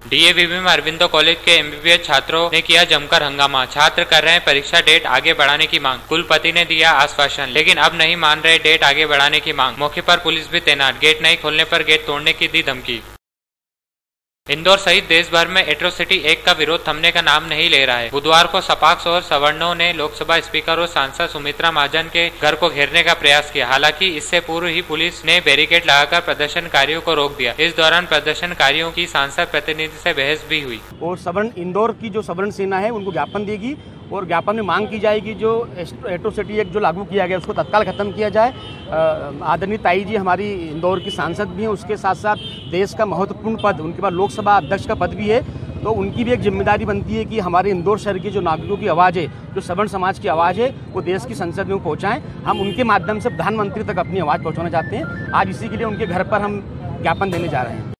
डीएवीबी में अरविंदो कॉलेज के एमबीबीएस छात्रों ने किया जमकर हंगामा। छात्र कर रहे हैं परीक्षा डेट आगे बढ़ाने की मांग। कुलपति ने दिया आश्वासन, लेकिन अब नहीं मान रहे डेट आगे बढ़ाने की मांग। मौके पर पुलिस भी तैनात। गेट नहीं खोलने पर गेट तोड़ने की दी धमकी। इंदौर सहित देश भर में एट्रोसिटी एक्ट का विरोध थमने का नाम नहीं ले रहा है। बुधवार को सपाक्स और सवर्णों ने लोकसभा स्पीकर और सांसद सुमित्रा महाजन के घर को घेरने का प्रयास किया। हालांकि इससे पूर्व ही पुलिस ने बैरिकेड लगाकर प्रदर्शनकारियों को रोक दिया। इस दौरान प्रदर्शनकारियों की सांसद प्रतिनिधि से बहस भी हुई। और सवर्ण इंदौर की जो सवर्ण सेना है उनको ज्ञापन देगी और ज्ञापन में मांग की जाएगी जो एट्रोसिटी एक्ट जो लागू किया गया उसको तत्काल खत्म किया जाए। आदरणीय ताई जी हमारी इंदौर की सांसद भी हैं, उसके साथ साथ देश का महत्वपूर्ण पद, उनके पास लोकसभा अध्यक्ष का पद भी है, तो उनकी भी एक जिम्मेदारी बनती है कि हमारे इंदौर शहर के जो नागरिकों की आवाज़ है, जो सवर्ण समाज की आवाज़ है, वो देश की संसद में पहुँचाएँ। हम उनके माध्यम से प्रधानमंत्री तक अपनी आवाज़ पहुँचाना चाहते हैं। आज इसी के लिए उनके घर पर हम ज्ञापन देने जा रहे हैं।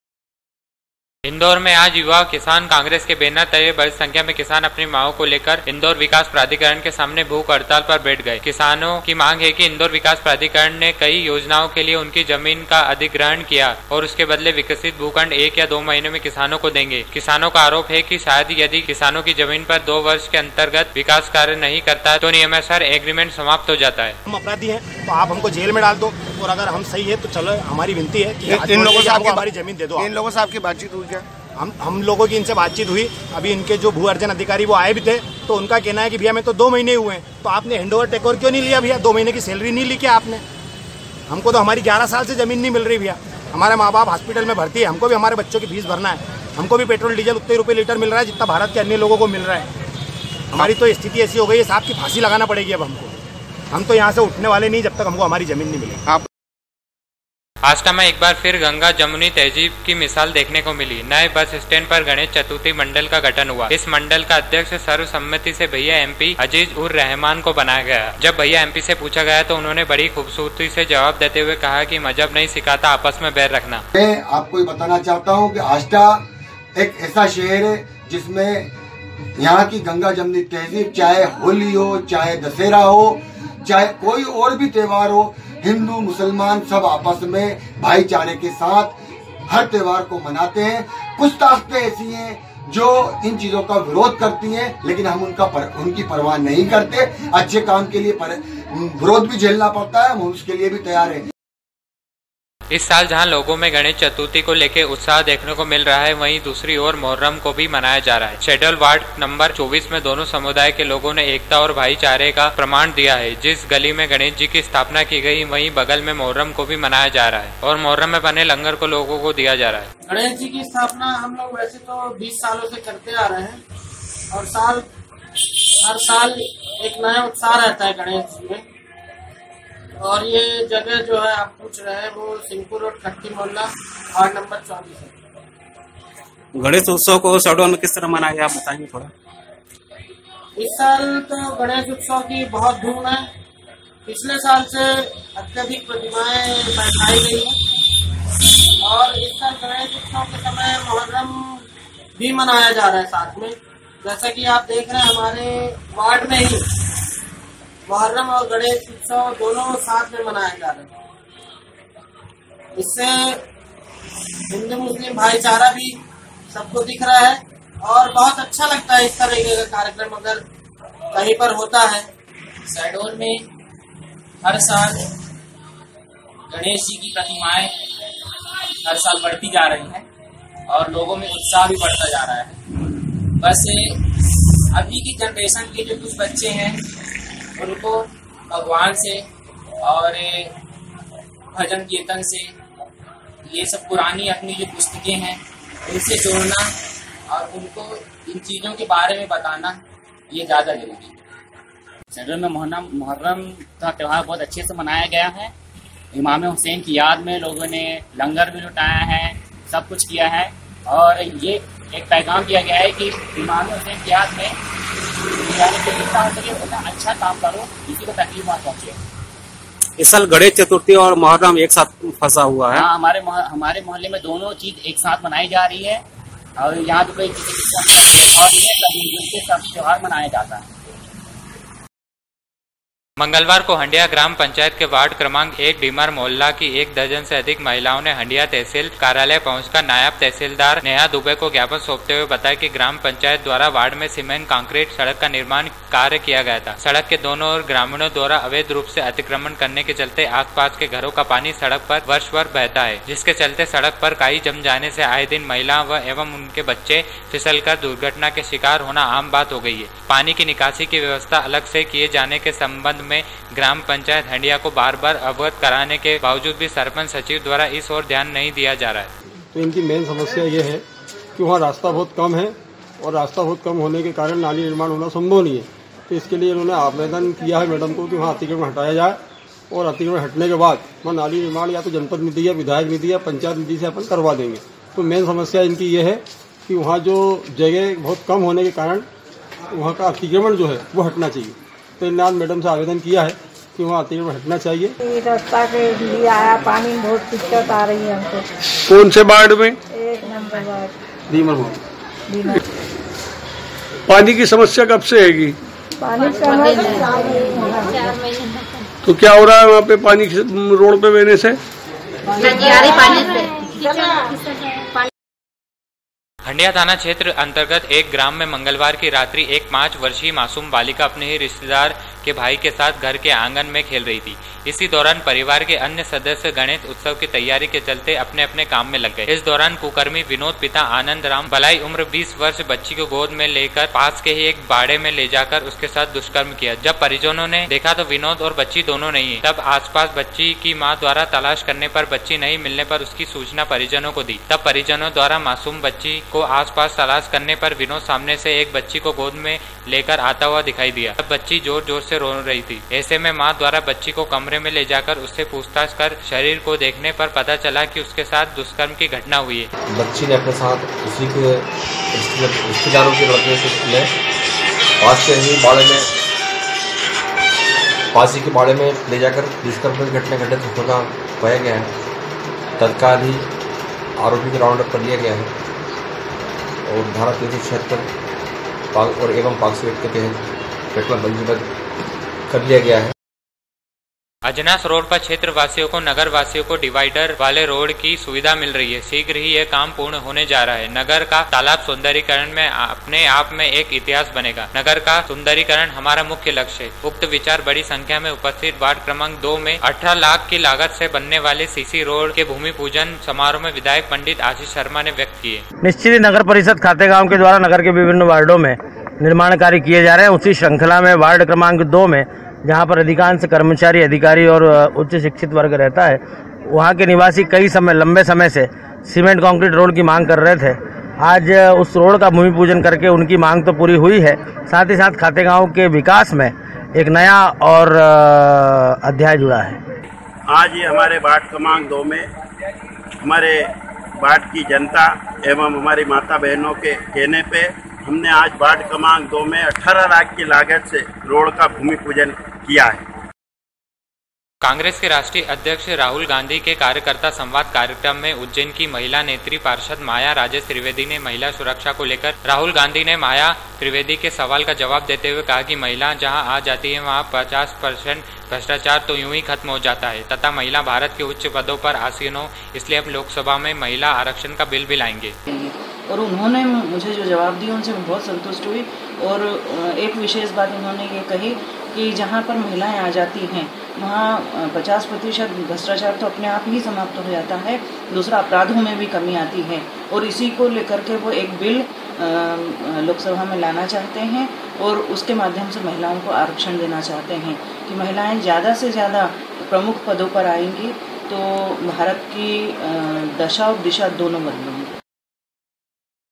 इंदौर में आज युवा किसान कांग्रेस के बैनर तले बड़ी संख्या में किसान अपनी मांगों को लेकर इंदौर विकास प्राधिकरण के सामने भूख हड़ताल पर बैठ गए। किसानों की मांग है कि इंदौर विकास प्राधिकरण ने कई योजनाओं के लिए उनकी जमीन का अधिग्रहण किया और उसके बदले विकसित भूखंड 1 या 2 महीने में किसानों को देंगे। किसानों का आरोप है कि शायद यदि किसानों की जमीन पर 2 वर्ष के अंतर्गत विकास कार्य नहीं करता है तो नियमानुसार एग्रीमेंट समाप्त हो जाता है। हम अपराधी हैं तो आप हमको जेल में डाल दो, और अगर हम सही है तो चलो, हमारी विनती है कि इन लोगों से आपको हमारी जमीन दे दो। इन लोगों से आपकी बातचीत हुई क्या? हम लोगों की इनसे बातचीत हुई। अभी इनके जो भू अर्जन अधिकारी वो आए भी थे, तो उनका कहना है कि भैया मैं तो 2 महीने हुए हैं, तो आपने हैंडओवर टेक ओवर क्यों नहीं लिया भैया? 2 महीने की सैलरी नहीं ली क्या आपने? हमको तो हमारी 11 साल से जमीन नहीं मिल रही भैया। हमारे माँ बाप हॉस्पिटल में भर्ती है, हमको भी हमारे बच्चों की फीस भरना है, हमको भी पेट्रोल डीजल उतने रुपये लीटर मिल रहा है जितना भारत के अन्य लोगों को मिल रहा है। हमारी तो स्थिति ऐसी हो गई है, साहब की फांसी लगाना पड़ेगी अब हमको। हम तो यहाँ से उठने वाले नहीं जब तक हमको हमारी जमीन नहीं मिलेगी। आष्टा में एक बार फिर गंगा जमुनी तहजीब की मिसाल देखने को मिली। नए बस स्टैंड पर गणेश चतुर्थी मंडल का गठन हुआ। इस मंडल का अध्यक्ष सर्वसम्मति से भैया एमपी अजीज उर रहमान को बनाया गया। जब भैया एमपी से पूछा गया तो उन्होंने बड़ी खूबसूरती से जवाब देते हुए कहा कि मजहब नहीं सिखाता आपस में बैर रखना। मैं आपको बताना चाहता हूँ कि आष्टा एक ऐसा शहर है जिसमें यहाँ की गंगा जमुनी तहजीब, चाहे होली हो, चाहे दशहरा हो, चाहे कोई और भी त्योहार हो, हिंदू मुसलमान सब आपस में भाईचारे के साथ हर त्योहार को मनाते हैं। कुछ ताकतें ऐसी हैं जो इन चीजों का विरोध करती हैं, लेकिन हम उनकी परवाह नहीं करते। अच्छे काम के लिए विरोध भी झेलना पड़ता है, हम उसके लिए भी तैयार हैं। इस साल जहां लोगों में गणेश चतुर्थी को लेकर उत्साह देखने को मिल रहा है, वहीं दूसरी ओर मुहर्रम को भी मनाया जा रहा है। शेड्यूल वार्ड नंबर 24 में दोनों समुदाय के लोगों ने एकता और भाईचारे का प्रमाण दिया है। जिस गली में गणेश जी की स्थापना की गई, वहीं बगल में मुहर्रम को भी मनाया जा रहा है और मुहर्रम में बने लंगर को लोगों को दिया जा रहा है। गणेश जी की स्थापना हम लोग वैसे तो 20 सालों से करते आ रहे हैं और हर साल एक नया उत्साह रहता है गणेश जी में। और ये जगह जो है आप पूछ रहे हैं वो सिंहपुर रोड खट्टी मोहल्ला वार्ड नंबर 24 है। गणेश उत्सव को शहडोल में किस तरह मनाया गया, आप बताएंगे थोड़ा? इस साल तो गणेश उत्सव की बहुत धूम है। पिछले साल से अत्यधिक प्रतिमाएं बैठाई गई हैं और इस साल गणेश उत्सव के समय मुहर्रम भी मनाया जा रहा है साथ में। जैसा कि आप देख रहे हैं हमारे वार्ड में ही मुहर्रम और गणेश उत्सव दोनों साथ में मनाए जा रहे हैं। इससे हिंदू मुस्लिम भाईचारा भी सबको दिख रहा है और बहुत अच्छा लगता है इस तरह का कार्यक्रम अगर कहीं पर होता है। शहडोल में हर साल गणेश जी की प्रतिमाएं हर साल बढ़ती जा रही हैं और लोगों में उत्साह भी बढ़ता जा रहा है। बस अभी की जनरेशन के जो कुछ बच्चे हैं उनको भगवान से और भजन कीर्तन से, ये सब पुरानी अपनी जो पुस्तकें हैं उनसे जोड़ना और उनको इन चीज़ों के बारे में बताना ये ज़्यादा जरूरी है। शहडोल में मुहर्रम का त्यौहार बहुत अच्छे से मनाया गया है। इमाम हुसैन की याद में लोगों ने लंगर भी लुटाया है, सब कुछ किया है और ये एक पैगाम दिया गया है कि इमाम हुसैन की याद में जितना हो सके उतना अच्छा काम करो, किसी को तकलीफ मत पहुंचे। इस साल गणेश चतुर्थी और मुहर्रम एक साथ फंसा हुआ है। हाँ, हमारे मोहल्ले में दोनों चीज एक साथ मनाई जा रही है और यहाँ तो कोई किसी सब त्योहार मनाया जाता है। मंगलवार को हंडिया ग्राम पंचायत के वार्ड क्रमांक 1 डीमर मोहल्ला की 1 दर्जन से अधिक महिलाओं ने हंडिया तहसील कार्यालय पहुंचकर नायब तहसीलदार नेहा दुबे को ज्ञापन सौंपते हुए बताया कि ग्राम पंचायत द्वारा वार्ड में सीमेंट कंक्रीट सड़क का निर्माण कार्य किया गया था। सड़क के दोनों ओर ग्रामीणों द्वारा अवैध रूप से अतिक्रमण करने के चलते आसपास के घरों का पानी सड़क पर वर्ष भर बहता है, जिसके चलते सड़क पर काई जम जाने से आए दिन महिला व एवं उनके बच्चे फिसलकर दुर्घटना के शिकार होना आम बात हो गई है। पानी की निकासी की व्यवस्था अलग से किए जाने के संबंध में ग्राम पंचायत हंडिया को बार बार अवगत कराने के बावजूद भी सरपंच सचिव द्वारा इस ओर ध्यान नहीं दिया जा रहा है। तो इनकी मेन समस्या ये है कि वहाँ रास्ता बहुत कम है और रास्ता बहुत कम होने के कारण नाली निर्माण होना संभव नहीं है। तो इसके लिए इन्होंने आवेदन किया है मैडम को कि वहाँ अतिक्रमण हटाया जाए और अतिक्रमण हटने के बाद वहाँ नाली निर्माण या तो जनपद निधि या विधायक निधि या पंचायत निधि से अपन करवा देंगे। तो मेन समस्या इनकी ये है कि वहाँ जो जगह बहुत कम होने के कारण वहाँ का अतिक्रमण जो है वो हटना चाहिए। तो इन्होंने मैडम से आवेदन किया है कि वहाँ अतिक्रमण हटना चाहिए। रास्ता के लिए आया पानी में बहुत दिक्कत आ रही है हमको। कौन से वार्ड में? 1 नंबर वार्ड डीमर। पानी की समस्या कब से हैगी? पानी समस्या तो क्या हो रहा है वहाँ पे पानी रोड पे बहने से? हंडिया थाना क्षेत्र अंतर्गत एक ग्राम में मंगलवार की रात्रि एक 5 वर्षीय मासूम बालिका अपने ही रिश्तेदार के भाई के साथ घर के आंगन में खेल रही थी। इसी दौरान परिवार के अन्य सदस्य गणेश उत्सव की तैयारी के चलते अपने अपने काम में लग गए। इस दौरान कुकर्मी विनोद पिता आनंद राम बलाई उम्र 20 वर्ष बच्ची को गोद में लेकर पास के ही एक बाड़े में ले जाकर उसके साथ दुष्कर्म किया। जब परिजनों ने देखा तो विनोद और बच्ची दोनों नहीं है। तब आसपास बच्ची की मां द्वारा तलाश करने पर बच्ची नहीं मिलने पर उसकी सूचना परिजनों को दी। तब परिजनों द्वारा मासूम बच्ची को आसपास तलाश करने पर विनोद सामने से एक बच्ची को गोद में लेकर आता हुआ दिखाई दिया। तब बच्ची जोर जोर से रो रही थी। ऐसे में मां द्वारा बच्ची को कमरे में ले जाकर उससे पूछताछ कर शरीर को देखने पर पता चला कि उसके साथ दुष्कर्म की घटना हुई है। बच्ची ने अपने साथ उसी के रिश्तेदारों के लड़के से पास के ही बाड़े में पासी के बाड़े में ले जाकर दुष्कर्म की घटना घटित होने का पाया गया है। तत्काल ही आरोपी को राउंड अप कर लिया गया है और धारा 376 और एवं पाक्सो एक्ट के तहत घटना पंजीबद्ध कर लिया गया है। अजनास रोड पर क्षेत्र वासियों को नगर वासियों को डिवाइडर वाले रोड की सुविधा मिल रही है। शीघ्र ही यह काम पूर्ण होने जा रहा है। नगर का तालाब सुंदरीकरण में अपने आप में एक इतिहास बनेगा। नगर का सुंदरीकरण हमारा मुख्य लक्ष्य है। उक्त विचार बड़ी संख्या में उपस्थित वार्ड क्रमांक 2 में 18 लाख की लागत से बनने वाले सीसी रोड के भूमि पूजन समारोह में विधायक पंडित आशीष शर्मा ने व्यक्त किए। निश्चित ही नगर परिषद खातेगांव के द्वारा नगर के विभिन्न वार्डो में निर्माण कार्य किए जा रहे हैं। उसी श्रृंखला में वार्ड क्रमांक 2 में जहां पर अधिकांश कर्मचारी अधिकारी और उच्च शिक्षित वर्ग रहता है, वहां के निवासी लंबे समय से सीमेंट कंक्रीट रोड की मांग कर रहे थे। आज उस रोड का भूमि पूजन करके उनकी मांग तो पूरी हुई है, साथ ही साथ खातेगांव के विकास में एक नया और अध्याय जुड़ा है। आज ये हमारे वार्ड क्रमांक 2 में हमारे वार्ड की जनता एवं हमारी माता बहनों के कहने पे हमने आज वार्ड क्रमांक 2 में 18 लाख की लागत से रोड का भूमि पूजन किया है। कांग्रेस के राष्ट्रीय अध्यक्ष राहुल गांधी के कार्यकर्ता संवाद कार्यक्रम में उज्जैन की महिला नेत्री पार्षद माया राजेश त्रिवेदी ने महिला सुरक्षा को लेकर राहुल गांधी ने माया त्रिवेदी के सवाल का जवाब देते हुए कहा कि महिला जहां आ जाती है वहां 50% भ्रष्टाचार तो यूं ही खत्म हो जाता है तथा महिला भारत के उच्च पदों पर आसीन हो, इसलिए हम लोकसभा में महिला आरक्षण का बिल भी लाएंगे। और उन्होंने मुझे जो जवाब दिया उनसे मैं बहुत संतुष्ट हुई। और एक विशेष बात उन्होंने ये कही कि जहाँ पर महिलाएं आ जाती हैं वहाँ 50% भ्रष्टाचार तो अपने आप ही समाप्त हो जाता है, दूसरा अपराधों में भी कमी आती है। और इसी को लेकर के वो एक बिल लोकसभा में लाना चाहते हैं और उसके माध्यम से महिलाओं को आरक्षण देना चाहते हैं कि महिलाएं ज़्यादा से ज़्यादा प्रमुख पदों पर आएंगी तो भारत की दशा और दिशा दोनों बदलेंगी।